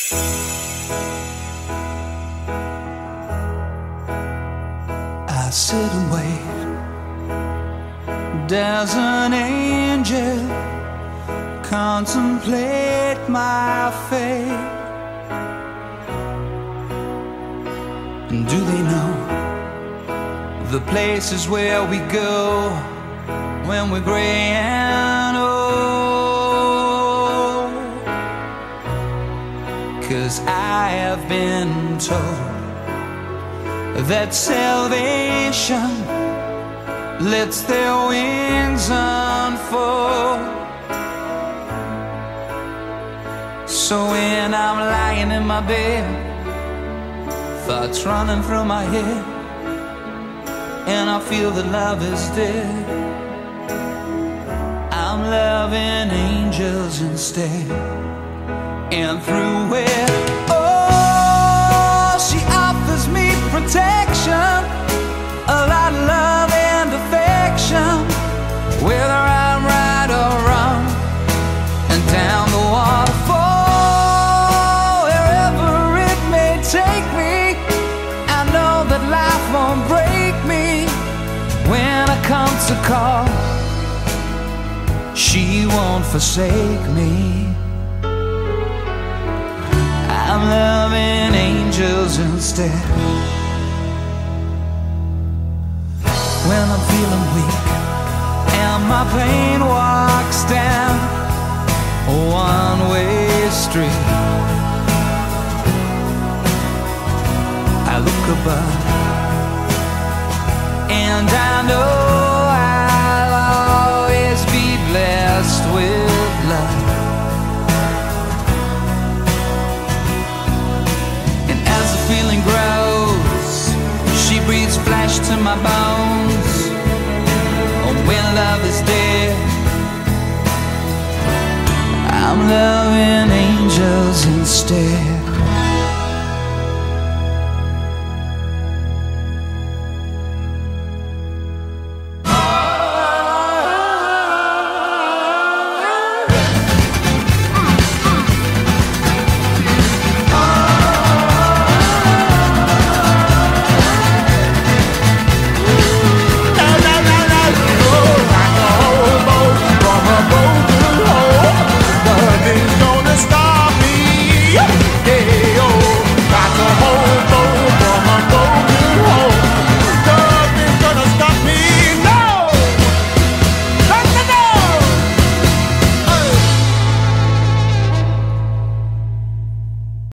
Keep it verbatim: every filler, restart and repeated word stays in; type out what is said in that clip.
I sit and wait. Does an angel contemplate my fate? And do they know the places where we go when we're gray and old? 'Cause I have been told that salvation lets their wings unfold. So when I'm lying in my bed, thoughts running through my head, and I feel that love is dead, I'm loving angels instead. And through it, oh, she offers me protection, a lot of love and affection, whether I'm right or wrong, and down the waterfall, wherever it may take me, I know that life won't break me. When I come to call, she won't forsake me. I'm loving angels instead. When I'm feeling weak and my pain walks down a one-way street, I look above and I know I'll always be blessed with love. And as the feeling grows, she breathes flesh to my bones. Oh, when love is dead, I'm loving angels instead.